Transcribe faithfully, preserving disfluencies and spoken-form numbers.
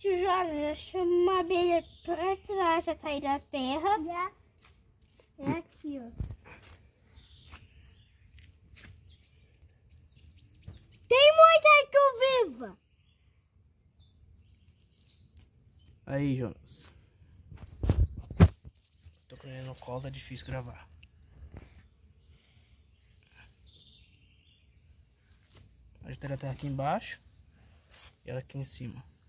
Tio Jonas, já chama uma abelha pra trás, já tá aí da terra. Já. É aqui, ó. Tem muita viva. Aí, Jonas. Tô querendo colo, é difícil gravar. A gente tá aqui embaixo e ela aqui em cima.